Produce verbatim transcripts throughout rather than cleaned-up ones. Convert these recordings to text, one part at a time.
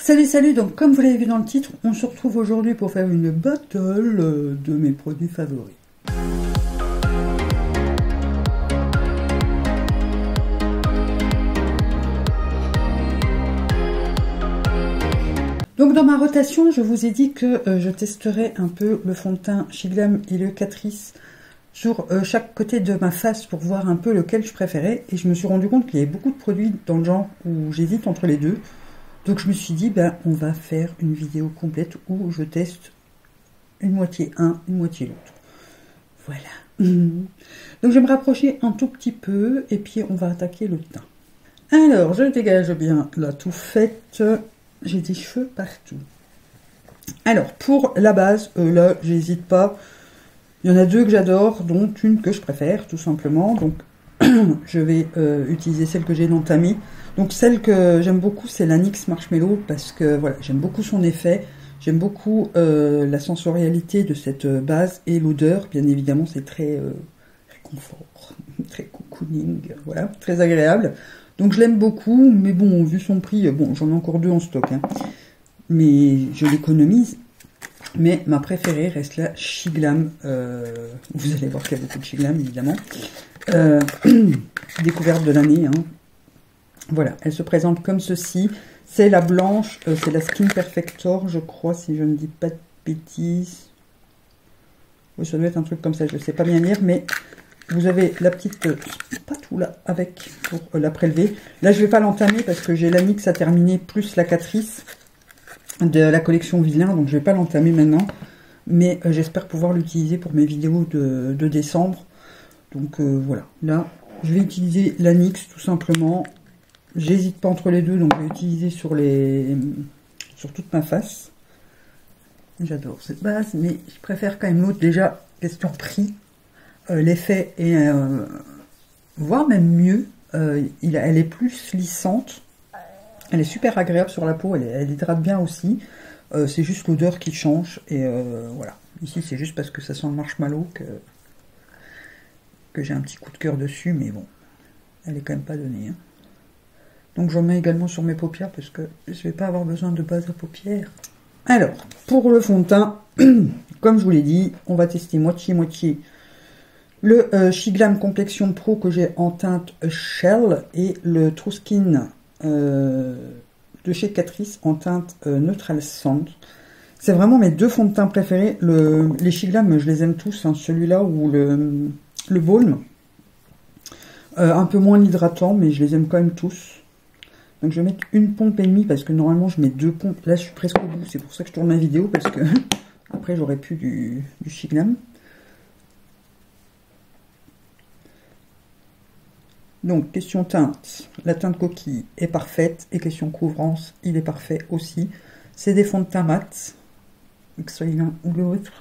Salut, salut, donc comme vous l'avez vu dans le titre, on se retrouve aujourd'hui pour faire une battle de mes produits favoris. Donc dans ma rotation, je vous ai dit que euh, je testerai un peu le fond de teint Shiglam et le Catrice sur euh, chaque côté de ma face pour voir un peu lequel je préférais. Et je me suis rendu compte qu'il y avait beaucoup de produits dans le genre où j'hésite entre les deux. Donc je me suis dit, ben, on va faire une vidéo complète où je teste une moitié un, une moitié l'autre. Voilà. Donc je vais me rapprocher un tout petit peu et puis on va attaquer le teint. Alors, je dégage bien la touffette. J'ai des cheveux partout. Alors, pour la base, euh, là, j'hésite pas. Il y en a deux que j'adore, dont une que je préfère, tout simplement. Donc, je vais euh, utiliser celle que j'ai dans Tammy. Donc, celle que j'aime beaucoup, c'est la N Y X Marshmallow, parce que, voilà, j'aime beaucoup son effet. J'aime beaucoup euh, la sensorialité de cette base et l'odeur. Bien évidemment, c'est très euh, réconfort, très cocooning, voilà, très agréable. Donc je l'aime beaucoup, mais bon, vu son prix, bon, j'en ai encore deux en stock, hein, mais je l'économise. Mais ma préférée reste la Shiglam. Euh, vous allez voir qu'il y a beaucoup de Shiglam, évidemment. Euh, découverte de l'année. Hein. Voilà, elle se présente comme ceci. C'est la blanche, euh, c'est la Skin Perfector, je crois, si je ne dis pas de bêtises. Oui, ça doit être un truc comme ça, je ne sais pas bien lire, mais... Vous avez la petite spatule là avec pour la prélever. Là, je ne vais pas l'entamer parce que j'ai la N Y X à terminer plus la Catrice de la collection Vilain. Donc, je ne vais pas l'entamer maintenant. Mais euh, j'espère pouvoir l'utiliser pour mes vidéos de, de décembre. Donc, euh, voilà. Là, je vais utiliser la N Y X tout simplement. J'hésite pas entre les deux. Donc, je vais utiliser sur, les, sur toute ma face. J'adore cette base. Mais je préfère quand même l'autre. Déjà, question prix. Euh, l'effet est, euh, voire même mieux, euh, il, elle est plus lissante, elle est super agréable sur la peau, elle, elle hydrate bien aussi, euh, c'est juste l'odeur qui change, et euh, voilà, ici c'est juste parce que ça sent le marshmallow que, que j'ai un petit coup de cœur dessus, mais bon, elle est quand même pas donnée. Hein. Donc j'en mets également sur mes paupières, parce que je vais pas avoir besoin de base à paupières. Alors, pour le fond de teint, comme je vous l'ai dit, on va tester moitié-moitié le euh, Shiglam Complexion Pro que j'ai en teinte Shell et le True Skin euh, de chez Catrice en teinte euh, Neutral Sand. C'est vraiment mes deux fonds de teint préférés. Le, les Shiglam, je les aime tous, hein, celui-là ou le, le Balm. Euh, un peu moins l'hydratant, mais je les aime quand même tous. Donc je vais mettre une pompe et demie parce que normalement je mets deux pompes. Là je suis presque au bout, c'est pour ça que je tourne ma vidéo parce que après j'aurais plus du, du Shiglam. Donc, question teinte, la teinte coquille est parfaite, et question couvrance, il est parfait aussi. C'est des fonds de teint mat, que ce soit l'un ou l'autre.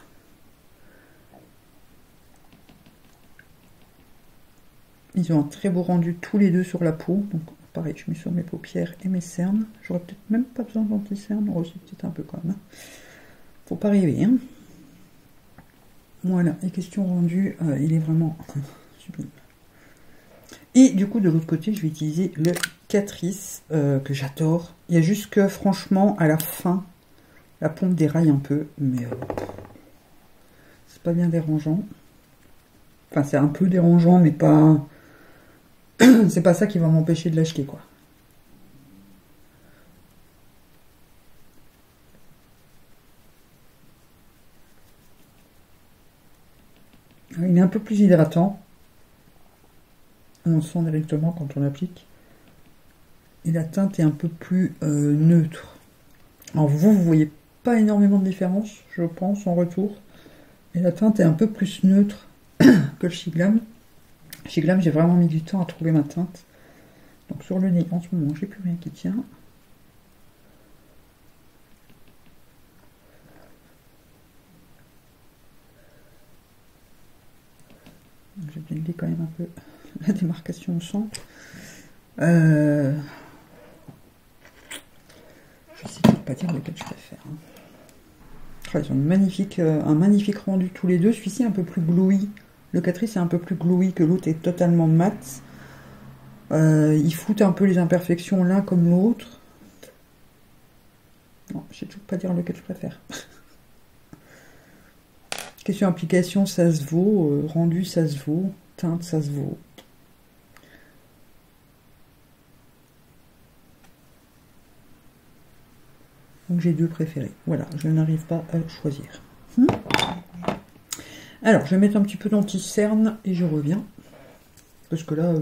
Ils ont un très beau rendu tous les deux sur la peau, donc pareil, je mets sur mes paupières et mes cernes. J'aurais peut-être même pas besoin d'anti-cerne, oh, c'est peut-être un peu quand même. Hein. Faut pas rêver, hein. Voilà, et question rendue, euh, il est vraiment sublime. Et du coup, de l'autre côté, je vais utiliser le Catrice, euh, que j'adore. Il y a juste que, franchement, à la fin, la pompe déraille un peu, mais euh, c'est pas bien dérangeant. Enfin, c'est un peu dérangeant, mais pas... c'est pas ça qui va m'empêcher de l'acheter, quoi. Il est un peu plus hydratant. On sent directement quand on applique. Et la teinte est un peu plus euh, neutre. Alors vous, vous voyez pas énormément de différence, je pense, en retour. Et la teinte est un peu plus neutre que le Shiglam. Shiglam, j'ai vraiment mis du temps à trouver ma teinte. Donc sur le nez, en ce moment, j'ai plus rien qui tient. J'ai bien dit quand même un peu la démarcation au centre. Euh... Je sais pas dire lequel je préfère. Hein. Oh, ils ont une magnifique, euh, un magnifique rendu tous les deux. Celui-ci est un peu plus glowy. Le Catrice est un peu plus glowy que l'autre est totalement mat. Euh, il fout un peu les imperfections l'un comme l'autre. je sais toujours pas dire lequel je préfère. Question application, ça se vaut. Euh, rendu, ça se vaut. Teinte, ça se vaut. Donc j'ai deux préférés. Voilà, je n'arrive pas à choisir. Hmm. Alors, je vais mettre un petit peu d'anti-cerne et je reviens. Parce que là, euh,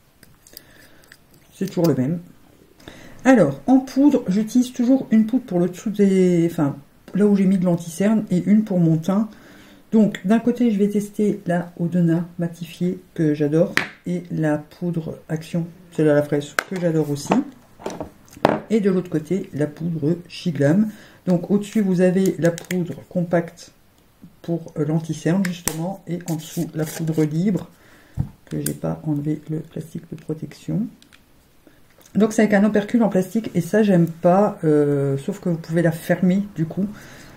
c'est toujours le même. Alors, en poudre, j'utilise toujours une poudre pour le dessous des... Enfin, là où j'ai mis de l'anti-cerne et une pour mon teint. Donc, d'un côté, je vais tester la Odona matifiée que j'adore. Et la poudre Action, celle à la fraise, que j'adore aussi. Et de l'autre côté, la poudre Shiglam. Donc, au-dessus, vous avez la poudre compacte pour l'anti-cerne, justement. Et en dessous, la poudre libre, que j'ai pas enlevé le plastique de protection. Donc, c'est avec un opercule en plastique. Et ça, j'aime pas. Euh, sauf que vous pouvez la fermer, du coup.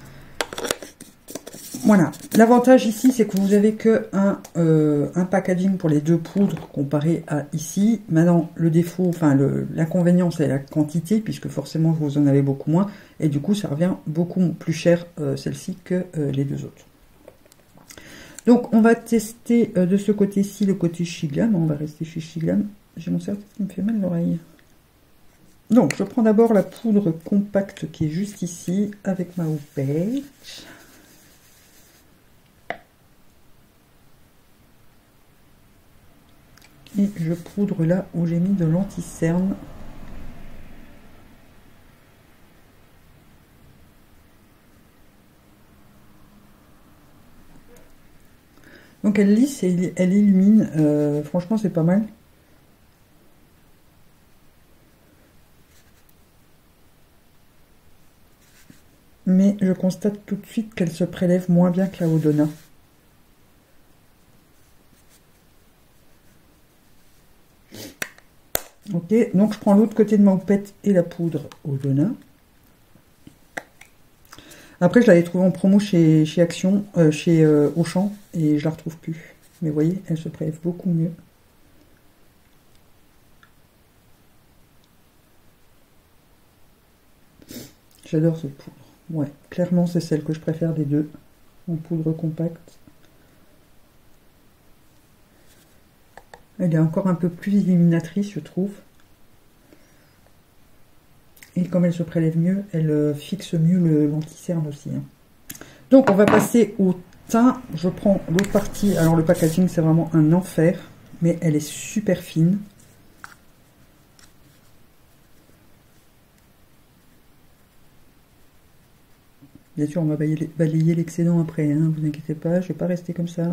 Voilà, l'avantage ici, c'est que vous avez que un, euh, un packaging pour les deux poudres comparé à ici. Maintenant, le défaut, enfin l'inconvénient, c'est la quantité, puisque forcément, vous en avez beaucoup moins. Et du coup, ça revient beaucoup plus cher, euh, celle-ci, que euh, les deux autres. Donc, on va tester euh, de ce côté-ci, le côté Shiglam. On va rester chez Shiglam. J'ai mon cerveau qui me fait mal l'oreille. Donc, je prends d'abord la poudre compacte qui est juste ici, avec ma houppette. Et je poudre là où j'ai mis de l'anti-cerne. Donc elle lisse et elle illumine. Euh, franchement, c'est pas mal. Mais je constate tout de suite qu'elle se prélève moins bien que la Odona. Ok, donc je prends l'autre côté de ma houppette et la poudre Odona. Après, je l'avais trouvée en promo chez, chez Action, euh, chez euh, Auchan, et je la retrouve plus. Mais vous voyez, elle se prélève beaucoup mieux. J'adore cette poudre. Ouais, clairement, c'est celle que je préfère des deux, en poudre compacte. Elle est encore un peu plus illuminatrice, je trouve. Et comme elle se prélève mieux, elle fixe mieux l'anti-cerne aussi. Hein. Donc, on va passer au teint. Je prends l'autre partie. Alors, le packaging, c'est vraiment un enfer. Mais elle est super fine. Bien sûr, on va balayer l'excédent après. Hein, vous inquiétez pas, je ne vais pas rester comme ça.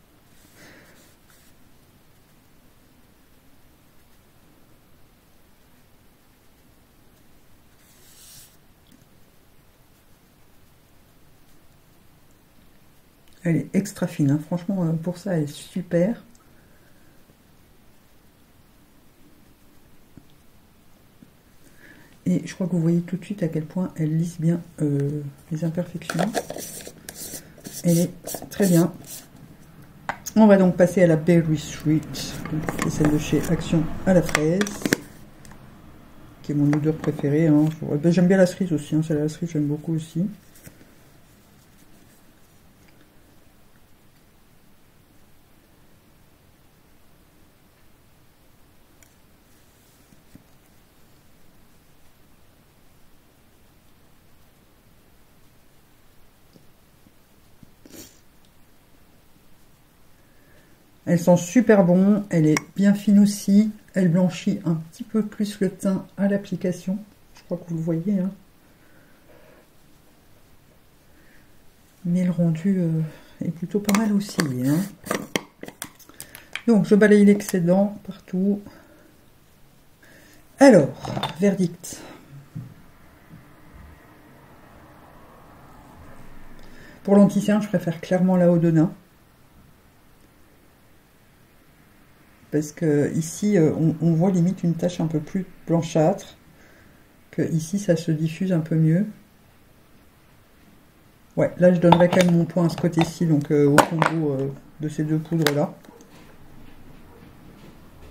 Elle est extra fine, hein. Franchement, pour ça, elle est super. Et je crois que vous voyez tout de suite à quel point elle lisse bien euh, les imperfections. Elle est très bien. On va donc passer à la Berry Street, c'est celle de chez Action à la fraise, qui est mon odeur préférée. Hein. J'aime bien la cerise aussi, hein. Celle à la cerise, j'aime beaucoup aussi. Elle sent super bon, elle est bien fine aussi, elle blanchit un petit peu plus le teint à l'application. Je crois que vous le voyez. Hein. Mais le rendu euh, est plutôt pas mal aussi. Hein. Donc je balaye l'excédent partout. Alors, verdict. Pour l'anti-cerne, je préfère clairement la Odona. Parce que ici, on, on voit limite une tache un peu plus blanchâtre. Que ici, ça se diffuse un peu mieux. Ouais, là, je donnerais quand même mon point à ce côté-ci, donc euh, au combo euh, de ces deux poudres-là.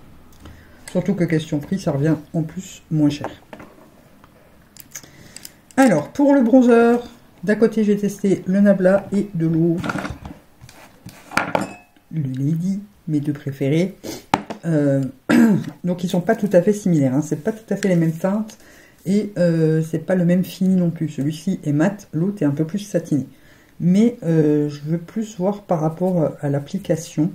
Surtout que question prix, ça revient en plus moins cher. Alors, pour le bronzer, d'un côté, j'ai testé le Nabla et de l'autre, le Lady, mes deux préférés. Euh, donc, ils sont pas tout à fait similaires. Hein. C'est pas tout à fait les mêmes teintes. Et euh, c'est pas le même fini non plus. Celui-ci est mat, l'autre est un peu plus satiné. Mais euh, je veux plus voir par rapport à l'application.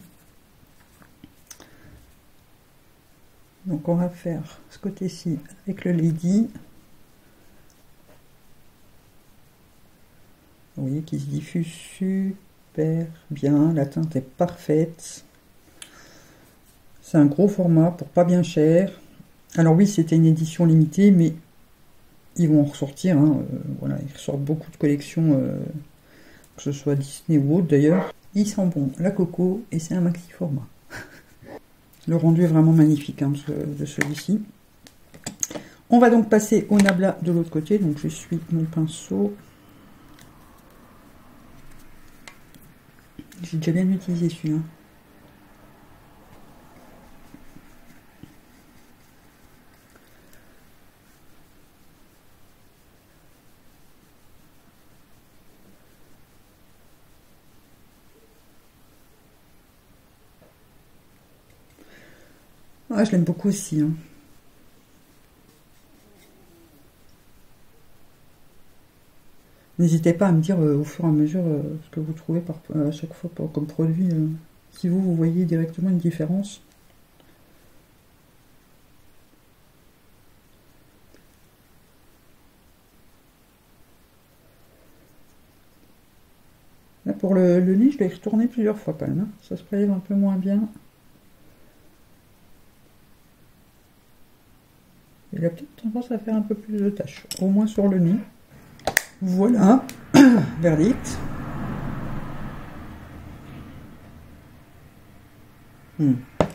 Donc, on va faire ce côté-ci avec le Lady. Vous voyez qu'il se diffuse super bien, la teinte est parfaite. C'est un gros format pour pas bien cher. Alors oui, c'était une édition limitée, mais ils vont en ressortir. Hein. Euh, voilà, ils ressortent beaucoup de collections, euh, que ce soit Disney ou autre d'ailleurs. Il sent bon la coco et c'est un maxi format. Le rendu est vraiment magnifique hein, de, de celui-ci. On va donc passer au Nabla de l'autre côté. Donc je suis mon pinceau. J'ai déjà bien utilisé celui-là. Ah, je l'aime beaucoup aussi. Hein. N'hésitez pas à me dire euh, au fur et à mesure euh, ce que vous trouvez par, euh, à chaque fois par, comme produit. Euh, si vous, vous voyez directement une différence. Là, pour le, le nez, je l'ai retourné plusieurs fois quand même. Hein. Ça se prélève un peu moins bien. Il a peut-être tendance à faire un peu plus de taches. Au moins sur le nez. Voilà. Verdict. Hmm.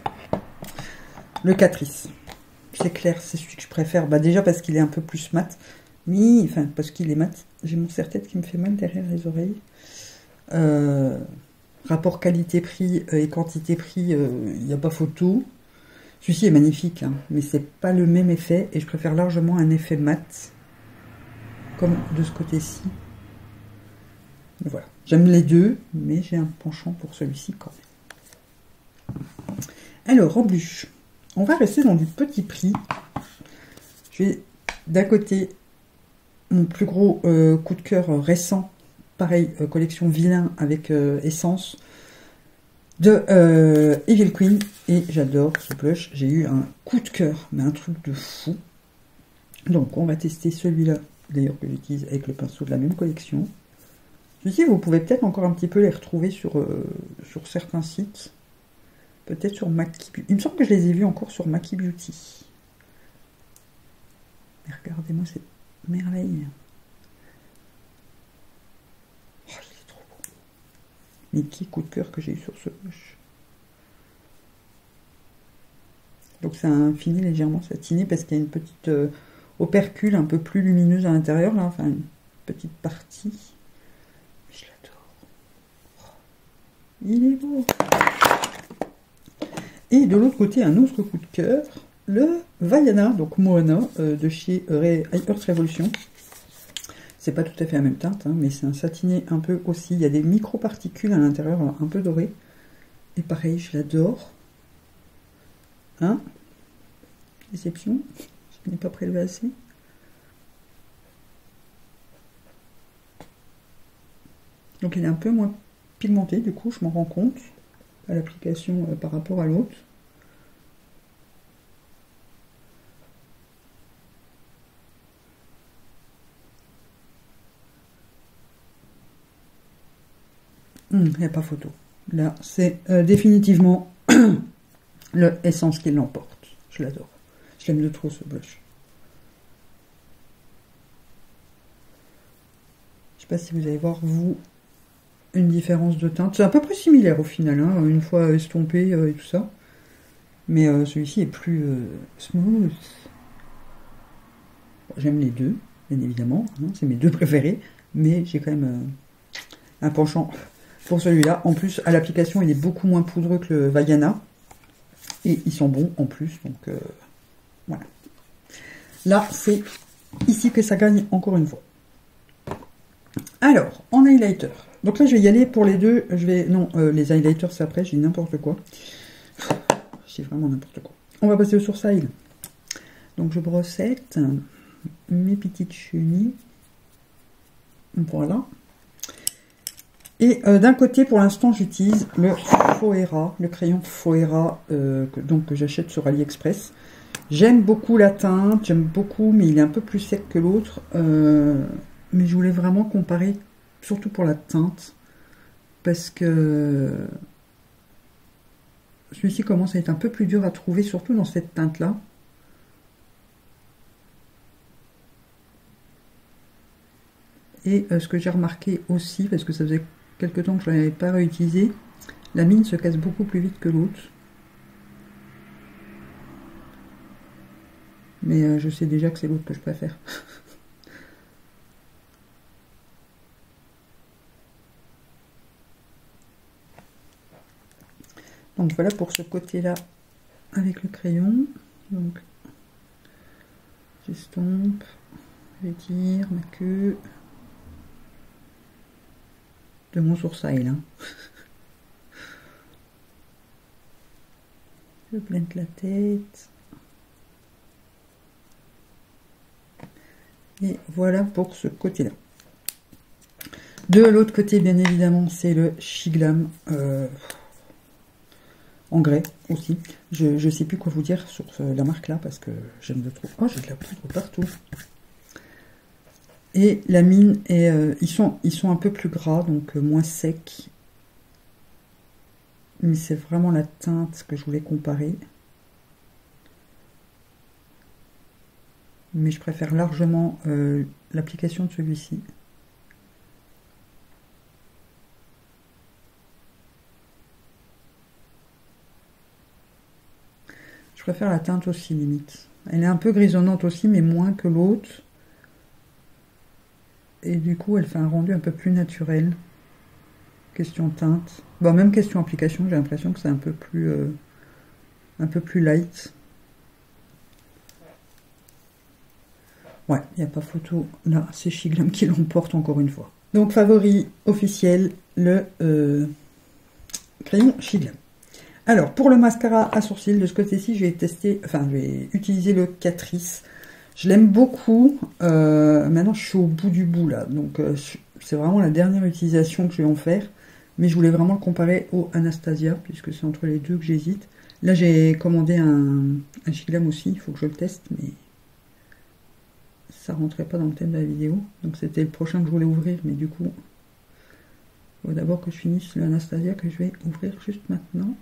Le Catrice. C'est clair, c'est celui que je préfère. Bah déjà parce qu'il est un peu plus mat. Mais, enfin, parce qu'il est mat. J'ai mon serre-tête qui me fait mal derrière les oreilles. Euh, rapport qualité-prix et quantité-prix, il euh, n'y a pas photo. Celui-ci est magnifique, hein, mais c'est pas le même effet. Et je préfère largement un effet mat. Comme de ce côté-ci. Voilà. J'aime les deux, mais j'ai un penchant pour celui-ci quand même. Alors, en blush, on va rester dans du petit prix. Je vais d'un côté mon plus gros euh, coup de cœur euh, récent, pareil, euh, collection vilain avec euh, essence de euh, Evil Queen. Et j'adore ce blush. J'ai eu un coup de cœur, mais un truc de fou. Donc, on va tester celui-là, d'ailleurs que j'utilise avec le pinceau de la même collection. Celui-ci, vous pouvez peut-être encore un petit peu les retrouver sur, euh, sur certains sites. Peut-être sur Maki Beauty. Il me semble que je les ai vus encore sur Maki Beauty. Mais regardez-moi cette merveille. Oh, il est trop beau. Mais quel coup de cœur que j'ai eu sur ce blush. Donc c'est un fini légèrement satiné parce qu'il y a une petite euh, opercule un peu plus lumineuse à l'intérieur. Là, enfin une petite partie. Je l'adore. Oh, il est beau. Et de l'autre côté, un autre coup de cœur, le Vaiana, donc Moana, euh, de chez Earth Revolution. C'est pas tout à fait la même teinte, hein, mais c'est un satiné un peu aussi. Il y a des micro-particules à l'intérieur, un peu dorées. Et pareil, je l'adore. Hein? Déception. Je n'ai pas prélevé assez. Donc il est un peu moins pigmenté, du coup, je m'en rends compte. À l'application euh, par rapport à l'autre. Il n'y a pas photo. Là, c'est euh, définitivement le Essence qui l'emporte. Je l'adore. Je l'aime de trop ce blush. Je ne sais pas si vous allez voir, vous, une différence de teinte. C'est à peu près similaire au final, hein, une fois estompé euh, et tout ça. Mais euh, celui-ci est plus euh, smooth. J'aime les deux, bien évidemment. Hein, c'est mes deux préférés. Mais j'ai quand même euh, un penchant pour celui-là. En plus, à l'application, il est beaucoup moins poudreux que le Vaiana. Et ils sont bons en plus. Donc, euh, voilà. Là, c'est ici que ça gagne encore une fois. Alors, en highlighter. Donc là, je vais y aller pour les deux. Je vais non, euh, les highlighters, c'est après, je dis n'importe quoi. C'est vraiment n'importe quoi. On va passer au sourcil. Donc, je brossette mes petites chenilles. Voilà. Et euh, d'un côté, pour l'instant, j'utilise le Foera, le crayon Foera, euh, que, donc que j'achète sur AliExpress. J'aime beaucoup la teinte, j'aime beaucoup, mais il est un peu plus sec que l'autre. Euh, mais je voulais vraiment comparer, surtout pour la teinte, parce que celui-ci commence à être un peu plus dur à trouver, surtout dans cette teinte-là. Et euh, ce que j'ai remarqué aussi, parce que ça faisait quelque temps que je ne l'avais pas réutilisé, la mine se casse beaucoup plus vite que l'autre. Mais euh, je sais déjà que c'est l'autre que je préfère. Donc voilà pour ce côté-là avec le crayon. Donc j'estompe, j'étire ma queue de mon sourcil. Hein. Je plante la tête. Et voilà pour ce côté-là. De l'autre côté, bien évidemment, c'est le Shiglam euh, en grès aussi. Je ne sais plus quoi vous dire sur ce, la marque là parce que j'aime de trop. Oh, j'ai de la poudre partout. Et la mine, est, euh, ils, sont, ils sont un peu plus gras, donc euh, moins secs. Mais c'est vraiment la teinte que je voulais comparer. Mais je préfère largement euh, l'application de celui-ci. Je préfère la teinte aussi, limite. Elle est un peu grisonnante aussi, mais moins que l'autre. Et du coup, elle fait un rendu un peu plus naturel. Question teinte. Bon, même question application, j'ai l'impression que c'est un peu plus... Euh, un peu plus light. Ouais, il n'y a pas photo. Là, c'est Shiglam qui l'emporte encore une fois. Donc, favori officiel, le euh, crayon Shiglam. Alors, pour le mascara à sourcils, de ce côté-ci, je vais tester, enfin, je vais utiliser le Catrice. Je l'aime beaucoup. Euh, maintenant, je suis au bout du bout, là. Donc, euh, c'est vraiment la dernière utilisation que je vais en faire. Mais je voulais vraiment le comparer au Anastasia, puisque c'est entre les deux que j'hésite. Là, j'ai commandé un, un Shiglam aussi. Il faut que je le teste, mais... ça rentrait pas dans le thème de la vidéo, donc c'était le prochain que je voulais ouvrir, mais du coup, il faut d'abord que je finisse le Anastasia que je vais ouvrir juste maintenant.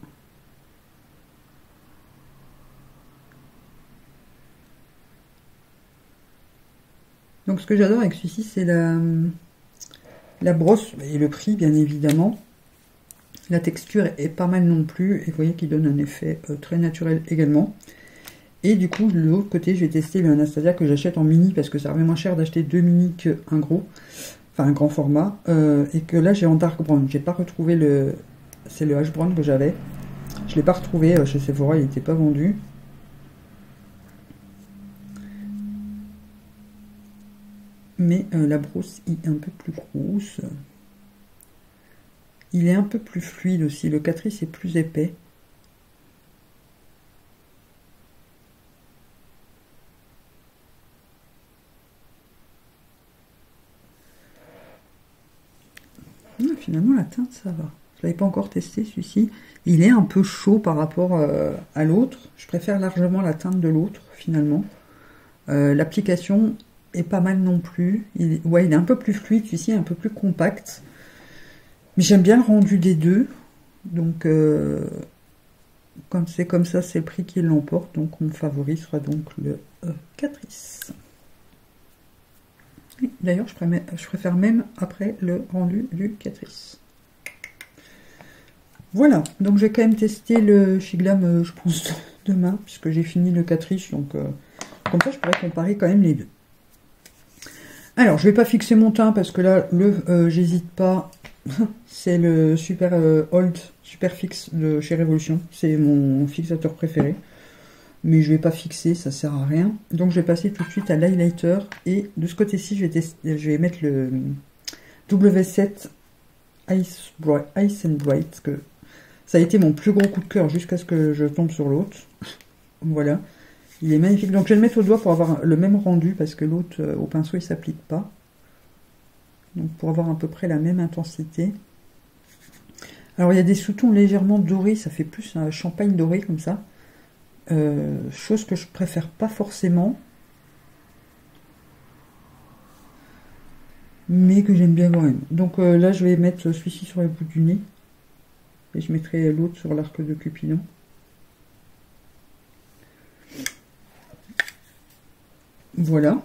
Donc ce que j'adore avec celui-ci, c'est la, la brosse et le prix, bien évidemment. La texture est pas mal non plus, et vous voyez qu'il donne un effet euh, très naturel également. Et du coup, de l'autre côté, je vais tester le Anastasia que j'achète en mini, parce que ça revient moins cher d'acheter deux mini qu'un gros, enfin un grand format. Euh, et que là, j'ai en dark brown. J'ai pas retrouvé le... c'est le H brown que j'avais. Je l'ai pas retrouvé euh, chez Sephora, il n'était pas vendu. Mais euh, la brosse est un peu plus grosse. Il est un peu plus fluide aussi. Le Catrice est plus épais. Finalement, la teinte, ça va. Je l'avais pas encore testé, celui-ci. Il est un peu chaud par rapport euh, à l'autre. Je préfère largement la teinte de l'autre, finalement. Euh, L'application est pas mal non plus. Il est, ouais, il est un peu plus fluide, celui-ci est un peu plus compact. Mais j'aime bien le rendu des deux. Donc, euh, quand c'est comme ça, c'est le prix qui l'emporte. Donc, mon favori sera donc le euh, Catrice. D'ailleurs, je, je préfère même après le rendu du Catrice. Voilà, donc je vais quand même tester le Shiglam, euh, je pense, demain, puisque j'ai fini le Catrice. Donc, euh, comme ça, je pourrais comparer quand même les deux. Alors, je vais pas fixer mon teint, parce que là, le euh, j'hésite pas, c'est le Super euh, Old Super Fix de chez Révolution. C'est mon fixateur préféré. Mais je vais pas fixer, ça sert à rien. Donc je vais passer tout de suite à l'highlighter. Et de ce côté-ci, je vais tester, je vais mettre le W sept Ice, Bright, Ice and Bright, que ça a été mon plus gros coup de cœur jusqu'à ce que je tombe sur l'autre. Voilà, il est magnifique. Donc je vais le mettre au doigt pour avoir le même rendu, parce que l'autre euh, au pinceau il s'applique pas. Donc pour avoir à peu près la même intensité. Alors il y a des sous-tons légèrement dorés, ça fait plus un champagne doré comme ça. Euh, chose que je préfère pas forcément. Mais que j'aime bien quand même. Donc euh, là je vais mettre celui-ci sur le bout du nez. Et je mettrai l'autre sur l'arc de Cupidon. Voilà.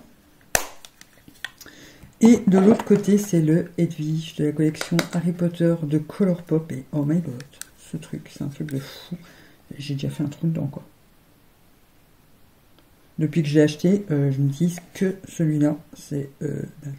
Et de l'autre côté, c'est le Hedwig de la collection Harry Potter de Colourpop. Et oh my god, ce truc, c'est un truc de fou. J'ai déjà fait un truc dedans, quoi. Depuis que j'ai acheté, euh, je me dis que celui-là, c'est euh, dingue.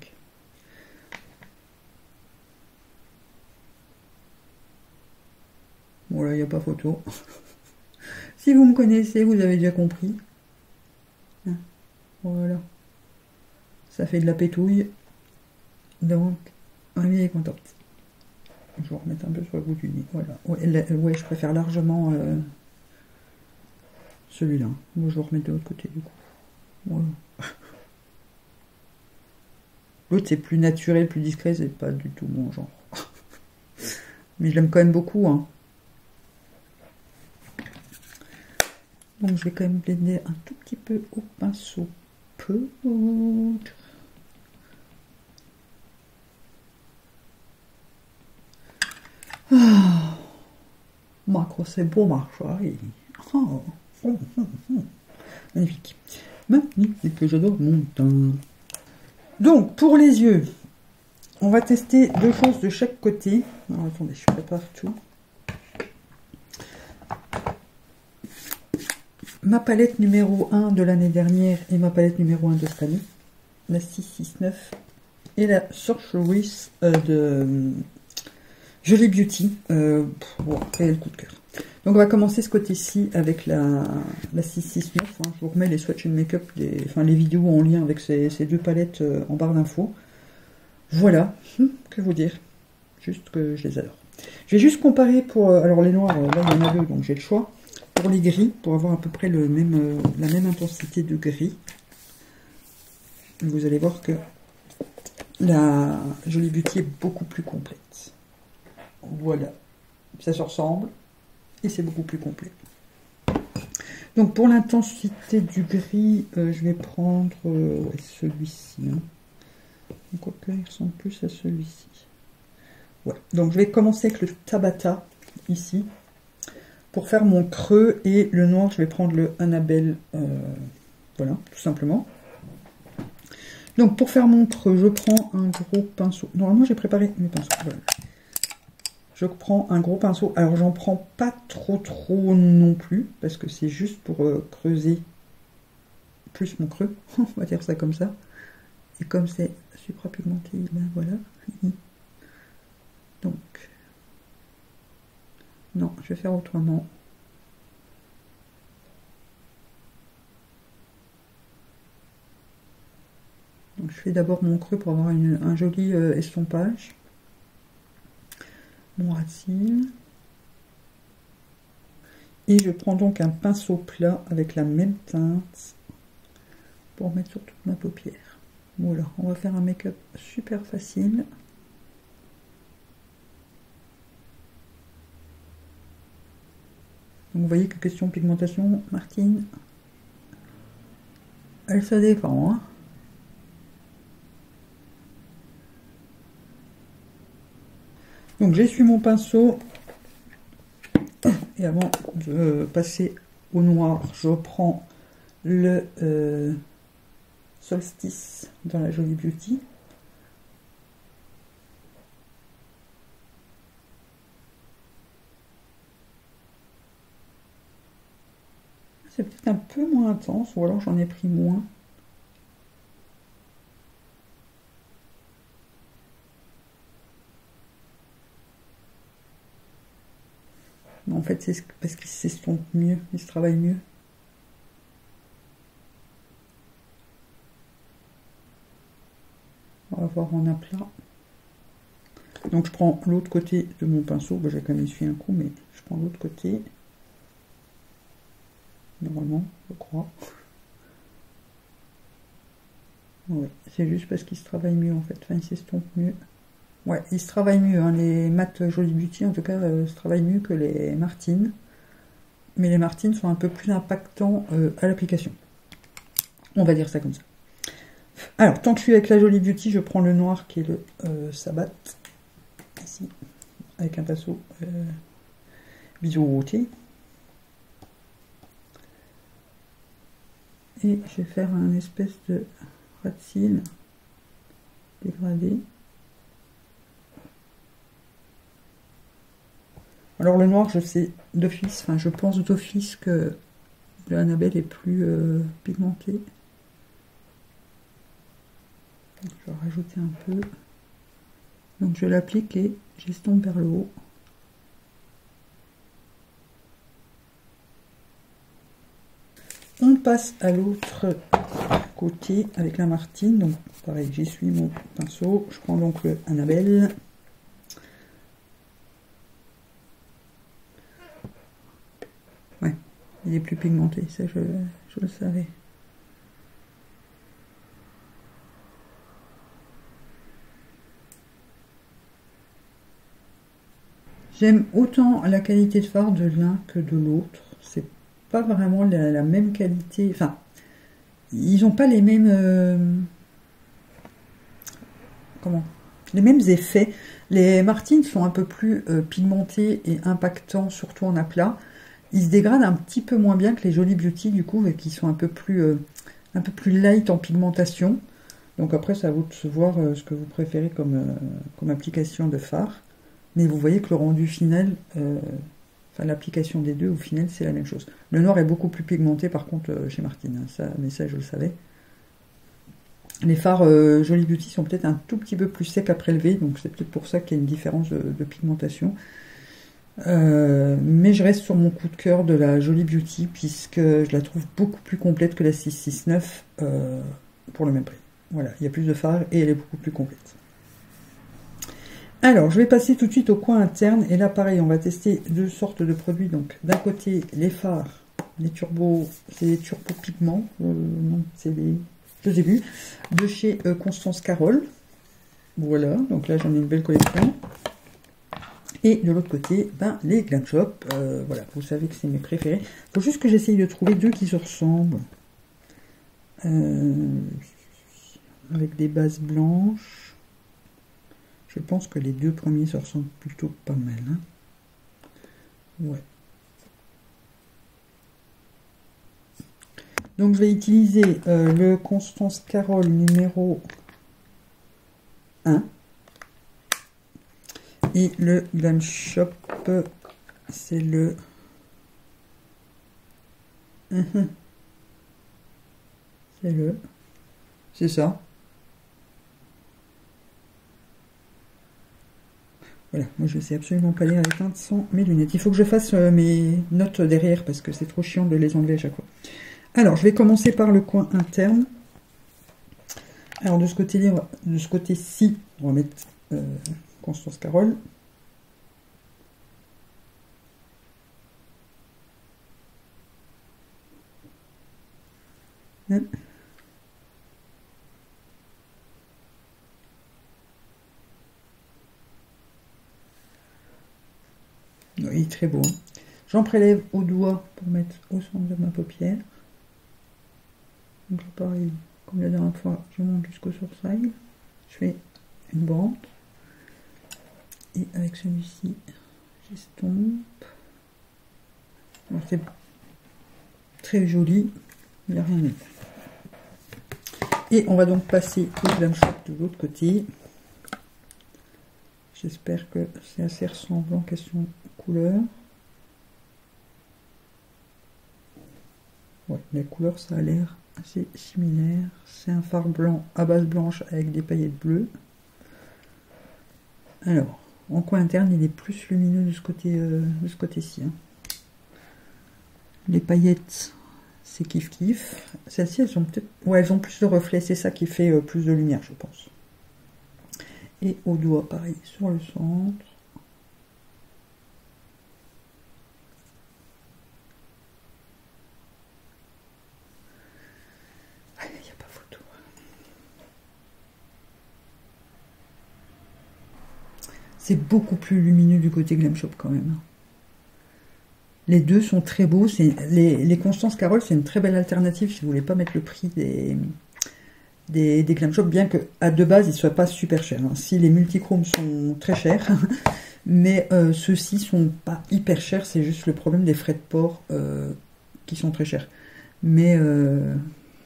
Bon, là, il n'y a pas photo. Si vous me connaissez, vous avez déjà compris. Hein, voilà. Ça fait de la pétouille. Donc, mamie est contente. Je vais remettre un peu sur le bout du nez. Voilà. Ouais, là, ouais je préfère largement euh, celui-là. Moi, je vais remettre de l'autre côté, du coup. Voilà. L'autre, c'est plus naturel, plus discret. C'est pas du tout mon genre. Mais je l'aime quand même beaucoup, hein. Donc, je vais quand même blender un tout petit peu au pinceau. Peu. Ah, macro, c'est beau, ma chérie. Oh, oh, oh, oh. Magnifique. Magnifique, j'adore mon teint. Donc, pour les yeux, on va tester deux choses de chaque côté. Alors, attendez, je prépare tout. Ma palette numéro un de l'année dernière et ma palette numéro un de cette année. La six six neuf et la Sorceress euh, de Jolie Beauty. Euh, bon, quel coup de cœur. Donc on va commencer ce côté-ci avec la, la six six neuf. Hein. Je vous remets les swatch and make-up, les, enfin les vidéos en lien avec ces, ces deux palettes euh, en barre d'infos. Voilà, hum, que vous dire. Juste que je les adore. Je vais juste comparer pour... Euh, alors les noirs, euh, là il y en a deux, donc j'ai le choix. Pour les gris, pour avoir à peu près le même, euh, la même intensité de gris. Vous allez voir que la Jolie Beauty est beaucoup plus complète. Voilà, ça se ressemble et c'est beaucoup plus complet. Donc pour l'intensité du gris, euh, je vais prendre euh, ouais, celui-ci. Hein. Donc il ressemble plus à celui-ci. Voilà. Donc je vais commencer avec le Tabata ici. Pour faire mon creux et le noir, je vais prendre le Annabelle. Euh, voilà, tout simplement. Donc pour faire mon creux, je prends un gros pinceau. Normalement j'ai préparé mes pinceaux. Voilà. Je prends un gros pinceau. Alors j'en prends pas trop trop non plus, parce que c'est juste pour euh, creuser plus mon creux. On va dire ça comme ça. Et comme c'est suprapigmenté, ben voilà. Donc, non, je vais faire autrement. Donc je fais d'abord mon creux pour avoir une, un joli euh, estompage. Mon ras de cils. Et je prends donc un pinceau plat avec la même teinte pour mettre sur toute ma paupière. Voilà, on va faire un make-up super facile. Donc vous voyez que question pigmentation, Martine, elle se défend. Hein. Donc j'essuie mon pinceau. Et avant de passer au noir, je prends le euh, Solstice dans la Jolie Beauty. C'est peut-être un peu moins intense, ou alors j'en ai pris moins. Mais en fait, c'est parce qu'il s'estompe mieux, il se travaille mieux. On va voir en aplat. donc je prends l'autre côté de mon pinceau. Bon, j'ai quand même essuyé un coup, mais je prends l'autre côté. Normalement, je crois. Ouais, c'est juste parce qu'il se travaille mieux en fait. Enfin, il s'estompe mieux. Ouais, il se travaille mieux. Hein. Les mat Jolly Beauty, en tout cas, euh, se travaillent mieux que les Martine. Mais les Martine sont un peu plus impactants euh, à l'application. On va dire ça comme ça. Alors, tant que je suis avec la Jolly Beauty, je prends le noir qui est le euh, Sabbat. Ici, avec un pinceau euh, biseauté. Et je vais faire un espèce de ras de cils dégradé. Alors le noir, je sais d'office, enfin je pense d'office que le Annabelle est plus euh, pigmenté. Je vais rajouter un peu. Donc je l'applique et j'estompe vers le haut. On passe à l'autre côté avec la Martine. Donc pareil, j'essuie mon pinceau. Je prends donc le Annabelle. Ouais, il est plus pigmenté, ça je, je le savais. J'aime autant la qualité de fard de l'un que de l'autre. C'est pas vraiment la, la même qualité. Enfin, ils n'ont pas les mêmes... Euh, comment les mêmes effets. Les Martine sont un peu plus euh, pigmentés et impactants, surtout en aplat. Ils se dégradent un petit peu moins bien que les Jolly Beauty, du coup, qui sont un peu plus, euh, un peu plus light en pigmentation. Donc après, c'est à vous de se voir euh, ce que vous préférez comme, euh, comme application de fard. Mais vous voyez que le rendu final, euh, enfin l'application des deux, au final, c'est la même chose. Le noir est beaucoup plus pigmenté, par contre, euh, chez Martine. Hein, ça, mais ça, je le savais. Les fards euh, Jolly Beauty sont peut-être un tout petit peu plus secs à prélever, donc c'est peut-être pour ça qu'il y a une différence de, de pigmentation. Euh, mais je reste sur mon coup de cœur de la Jolly Beauty, puisque je la trouve beaucoup plus complète que la six cent soixante-neuf euh, pour le même prix. Voilà, il y a plus de fards et elle est beaucoup plus complète. Alors, je vais passer tout de suite au coin interne. Et là, pareil, on va tester deux sortes de produits. Donc, d'un côté, les fards, les turbos, c'est les turbo pigments. Euh, non, c'est les... Je les ai vus. De chez euh, Constance Carole. Voilà, donc là, j'en ai une belle collection. Et de l'autre côté, ben, les Glam Shop. Euh, voilà, vous savez que c'est mes préférés. Il faut juste que j'essaye de trouver deux qui se ressemblent. Euh, avec des bases blanches. Je pense que les deux premiers se ressemblent plutôt pas mal. Hein. Ouais. Donc je vais utiliser euh, le Constance Carole numéro un. Et le Glam Shop, c'est le... C'est le... C'est ça. Voilà, moi je sais absolument pas lire les teintes sans mes lunettes. Il faut que je fasse euh, mes notes derrière parce que c'est trop chiant de les enlever à chaque fois. Alors, je vais commencer par le coin interne. Alors, de ce côté-ci, de ce côté-ci, on va mettre euh, Constance Carole. Hein. Il est très beau. Hein. J'en prélève au doigt pour mettre au centre de ma paupière. Donc pareil, comme la dernière fois, je monte jusqu'au sourcil. Je fais une bande. Et avec celui-ci, j'estompe. C'est très joli. Il n'y a rien à dire. Et on va donc passer au Glam Shop de l'autre côté. J'espère que c'est assez ressemblant question couleur. Ouais, les couleurs, ça a l'air assez similaire. C'est un fard blanc à base blanche avec des paillettes bleues. Alors, en coin interne, il est plus lumineux de ce côté, euh, de ce côté-ci. Hein. Les paillettes, c'est kiff kiff. Celles-ci, elles ont peut-être, ouais, elles ont plus de reflets. C'est ça qui fait euh, plus de lumière, je pense. Et au doigt, pareil, sur le centre. Il n'y a pas photo. C'est beaucoup plus lumineux du côté Glam Shop quand même. Les deux sont très beaux. Les, les Constance Carole, c'est une très belle alternative si vous voulez pas mettre le prix des, des, des Glam Shop, bien qu'à de base, ils ne soient pas super chers. Hein. Si les multichromes sont très chers, mais euh, ceux-ci sont pas hyper chers, c'est juste le problème des frais de port euh, qui sont très chers. Mais euh,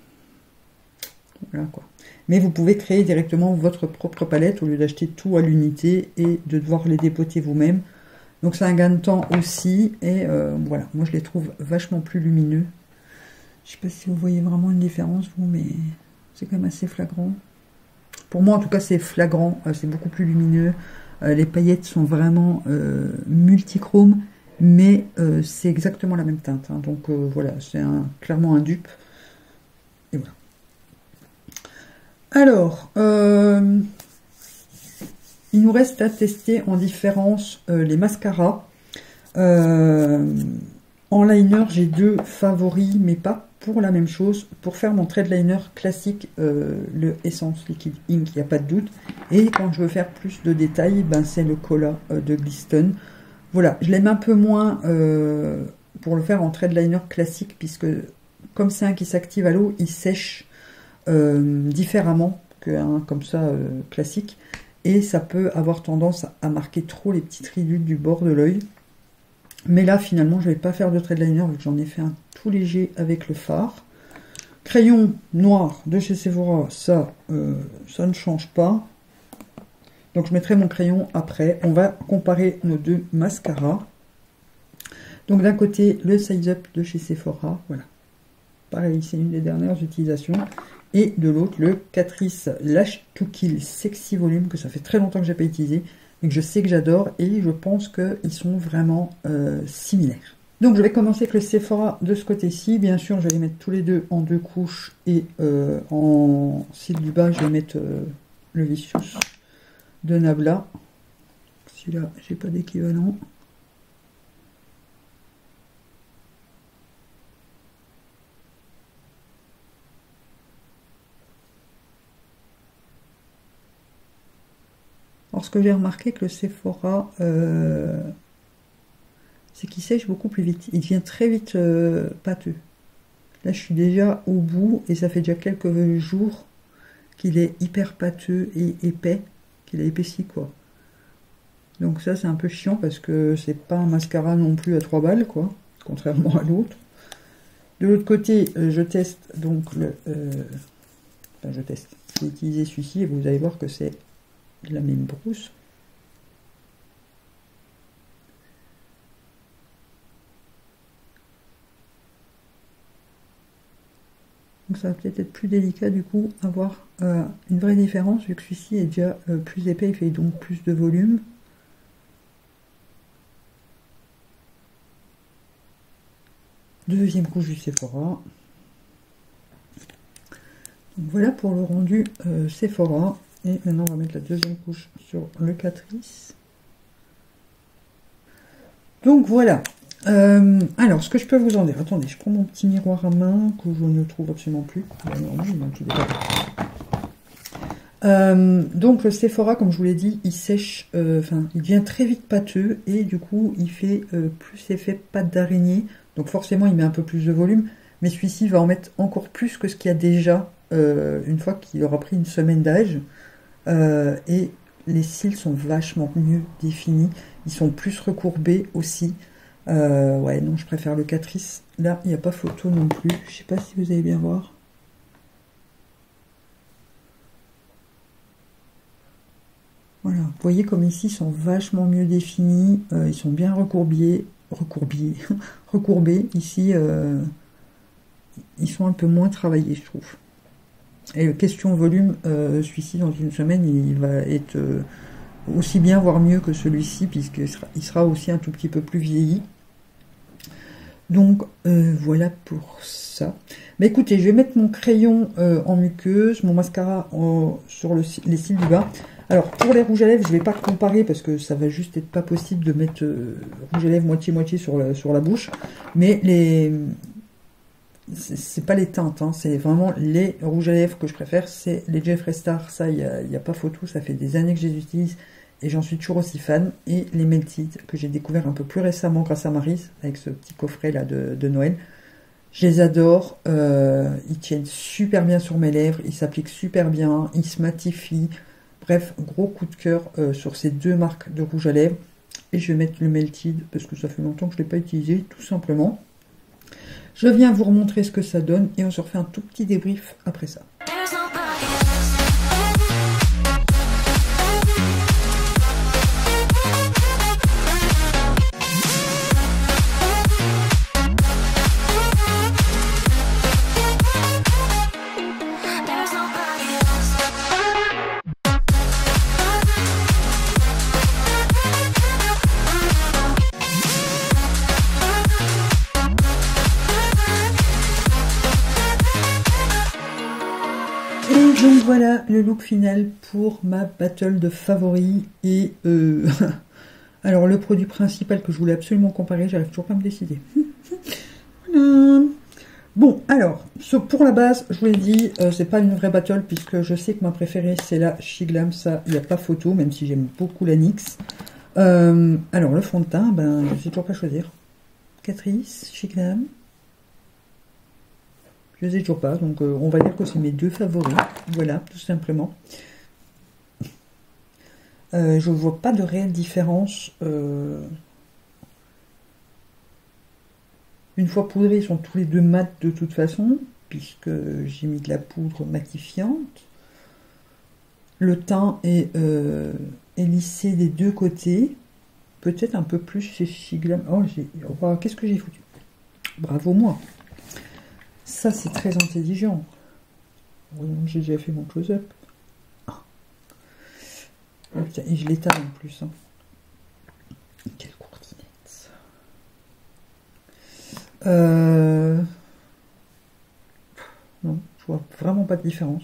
voilà quoi. Mais vous pouvez créer directement votre propre palette au lieu d'acheter tout à l'unité et de devoir les dépoter vous-même. Donc c'est un gain de temps aussi, et euh, voilà, moi je les trouve vachement plus lumineux. Je sais pas si vous voyez vraiment une différence, vous, mais c'est quand même assez flagrant. Pour moi en tout cas c'est flagrant, euh, c'est beaucoup plus lumineux. Euh, les paillettes sont vraiment euh, multichromes, mais euh, c'est exactement la même teinte. Hein, donc euh, voilà, c'est un, clairement un dupe. Et voilà. Alors, euh, il nous reste à tester en différence euh, les mascaras. Euh, en liner, j'ai deux favoris, mais pas pour la même chose. Pour faire mon trade liner classique, euh, le Essence Liquid Ink, il n'y a pas de doute. Et quand je veux faire plus de détails, ben, c'est le Cola euh, de Glisten. Voilà, je l'aime un peu moins euh, pour le faire en trade liner classique, puisque comme c'est un qui s'active à l'eau, il sèche euh, différemment qu'un comme ça euh, classique. Et ça peut avoir tendance à marquer trop les petites ridules du bord de l'œil. Mais là, finalement, je ne vais pas faire de trade liner, vu que j'en ai fait un tout léger avec le fard. Crayon noir de chez Sephora, ça, euh, ça ne change pas. Donc, je mettrai mon crayon après. On va comparer nos deux mascaras. Donc, d'un côté, le Size Up de chez Sephora. Voilà. Pareil, c'est une des dernières utilisations. Et de l'autre, le Catrice Lash to Kill Sexy Volume, que ça fait très longtemps que je n'ai pas utilisé, mais que je sais que j'adore, et je pense qu'ils sont vraiment euh, similaires. Donc je vais commencer avec le Sephora de ce côté-ci. Bien sûr, je vais les mettre tous les deux en deux couches, et euh, en cils du bas, je vais mettre euh, le Vicious de Nabla. Celui-là, j'ai pas d'équivalent. Alors, ce que j'ai remarqué que le Sephora, euh, c'est qu'il sèche beaucoup plus vite. Il devient très vite euh, pâteux. Là, je suis déjà au bout et ça fait déjà quelques jours qu'il est hyper pâteux et épais, qu'il a épaissi, quoi. Donc ça, c'est un peu chiant parce que c'est pas un mascara non plus à trois balles, quoi, contrairement à l'autre. De l'autre côté, euh, je teste donc le... Euh, enfin, je teste. J'ai utilisé celui-ci et vous allez voir que c'est la même brousse. Donc ça va peut-être être plus délicat du coup, avoir euh, une vraie différence, vu que celui-ci est déjà euh, plus épais, il fait donc plus de volume. Deuxième couche du Sephora. Donc voilà pour le rendu euh, Sephora. Et maintenant, on va mettre la deuxième couche sur le Catrice. Donc voilà. Euh, alors, ce que je peux vous en dire. Attendez, je prends mon petit miroir à main que je ne trouve absolument plus. Euh, donc le Sephora, comme je vous l'ai dit, il sèche, euh, enfin, il devient très vite pâteux et du coup, il fait euh, plus effet pâte d'araignée. Donc forcément, il met un peu plus de volume. Mais celui-ci va en mettre encore plus que ce qu'il y a déjà euh, une fois qu'il aura pris une semaine d'âge. Euh, et les cils sont vachement mieux définis, ils sont plus recourbés aussi. Euh, ouais, non, je préfère le Catrice. Là, il n'y a pas photo non plus. Je sais pas si vous allez bien voir. Voilà, vous voyez comme ici, ils sont vachement mieux définis. Euh, ils sont bien recourbés. Recourbés. recourbés. Ici, euh, ils sont un peu moins travaillés, je trouve. Et question volume, euh, celui-ci dans une semaine, il va être euh, aussi bien, voire mieux que celui-ci, puisqu'il sera, il sera aussi un tout petit peu plus vieilli. Donc euh, voilà pour ça. Mais écoutez, je vais mettre mon crayon euh, en muqueuse, mon mascara en, sur le, les cils du bas. Alors, pour les rouges à lèvres, je ne vais pas comparer parce que ça va juste être pas possible de mettre euh, rouge à lèvres moitié-moitié sur la, sur la bouche. Mais les... c'est pas les teintes, hein, c'est vraiment les rouges à lèvres que je préfère. C'est les Jeffree Star, ça, il n'y a, y a pas photo. Ça fait des années que je les utilise et j'en suis toujours aussi fan. Et les Melted, que j'ai découvert un peu plus récemment grâce à Maryse, avec ce petit coffret là de, de Noël. Je les adore, euh, ils tiennent super bien sur mes lèvres, ils s'appliquent super bien, ils se matifient. Bref, gros coup de cœur euh, sur ces deux marques de rouge à lèvres. Et je vais mettre le Melted parce que ça fait longtemps que je ne l'ai pas utilisé, tout simplement. Je viens vous remontrer ce que ça donne et on se refait un tout petit débrief après ça. Donc voilà le look final pour ma battle de favoris. Et euh, alors le produit principal que je voulais absolument comparer, j'arrive toujours pas à me décider. Voilà. Bon, alors, pour la base, je vous l'ai dit, euh, c'est pas une vraie battle puisque je sais que ma préférée c'est la Shiglam, ça, il n'y a pas photo, même si j'aime beaucoup la NYX. Euh, alors le fond de teint, ben, je sais toujours pas choisir. Catrice, Shiglam. Je ne les ai toujours pas, donc euh, on va dire que c'est mes deux favoris. Voilà, tout simplement. Euh, je ne vois pas de réelle différence. Euh... Une fois poudrés, ils sont tous les deux mat de toute façon, puisque j'ai mis de la poudre matifiante. Le teint est, euh, est lissé des deux côtés. Peut-être un peu plus chez Shiglam. Oh, oh qu'est-ce que j'ai foutu? Bravo moi. Ça, c'est très intelligent. J'ai déjà fait mon close-up. Ah. Et je l'étale en plus. Hein. Quelle courtinette. Euh... Non, je vois vraiment pas de différence.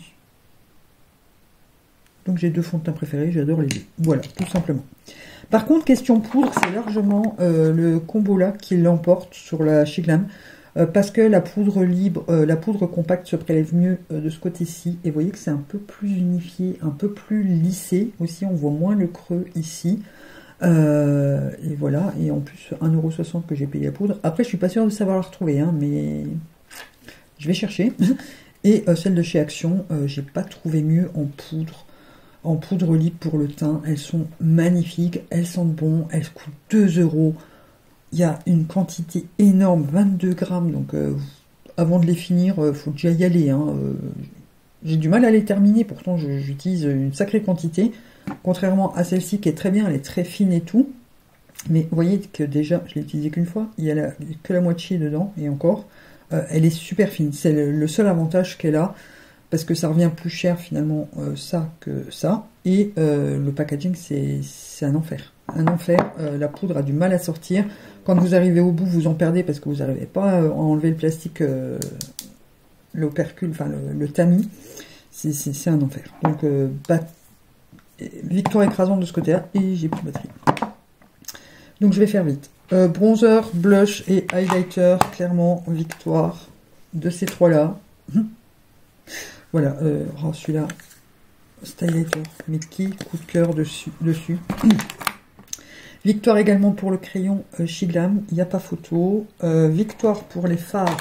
Donc j'ai deux fonds de teint préférés, j'adore les deux. Voilà, tout simplement. Par contre, question poudre, c'est largement euh, le combo là qui l'emporte sur la Shiglam. Euh, parce que la poudre libre, euh, la poudre compacte se prélève mieux euh, de ce côté-ci. Et vous voyez que c'est un peu plus unifié, un peu plus lissé. Aussi, on voit moins le creux ici. Euh, et voilà. Et en plus, un euro soixante que j'ai payé la poudre. Après, je suis pas sûre de savoir la retrouver, hein, mais je vais chercher. Et euh, celle de chez Action, euh, j'ai pas trouvé mieux en poudre. En poudre libre pour le teint. Elles sont magnifiques, elles sentent bon, elles coûtent deux euros. Il y a une quantité énorme, vingt-deux grammes, donc euh, avant de les finir, il euh, faut déjà y aller. Hein, euh, j'ai du mal à les terminer, pourtant j'utilise une sacrée quantité, contrairement à celle-ci qui est très bien, elle est très fine et tout. Mais vous voyez que déjà, je l'ai utilisée qu'une fois, il y a la, que la moitié dedans, et encore, euh, elle est super fine. C'est le, le seul avantage qu'elle a, parce que ça revient plus cher finalement euh, ça que ça, et euh, le packaging c'est un enfer. Un enfer, euh, la poudre a du mal à sortir. Quand vous arrivez au bout, vous en perdez parce que vous n'arrivez pas à enlever le plastique, euh, l'opercule, enfin le, le tamis. C'est un enfer. Donc, euh, bah, victoire écrasante de ce côté-là et j'ai plus de batterie. Donc, je vais faire vite. Euh, bronzer, blush et highlighter, clairement, victoire de ces trois-là. Voilà, euh, oh, celui-là, highlighter, Mickey, coup de cœur dessus. dessus. Victoire également pour le crayon euh, Shiglam, il n'y a pas photo. Euh, victoire pour les fards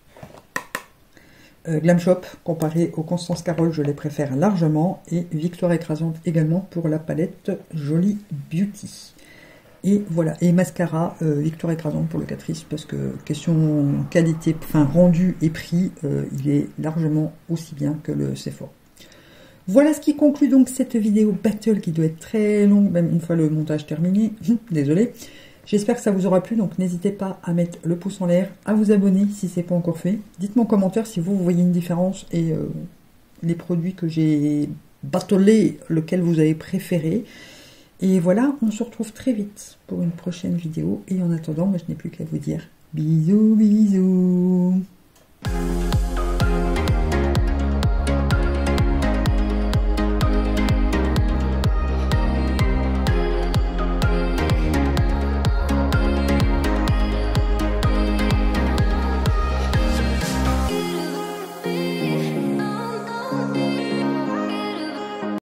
euh, Glam Shop, comparé au Constance Carole, je les préfère largement. Et victoire écrasante également pour la palette Jolie Beauty. Et voilà, et mascara, euh, victoire écrasante pour le Catrice, parce que question qualité, enfin rendu et prix, euh, il est largement aussi bien que le Sephora. Voilà ce qui conclut donc cette vidéo battle qui doit être très longue, même une fois le montage terminé. Désolé. J'espère que ça vous aura plu, donc n'hésitez pas à mettre le pouce en l'air, à vous abonner si ce n'est pas encore fait. Dites-moi en commentaire si vous, vous voyez une différence et euh, les produits que j'ai battlés, lequel vous avez préféré. Et voilà, on se retrouve très vite pour une prochaine vidéo. Et en attendant, moi je n'ai plus qu'à vous dire bisous, bisous.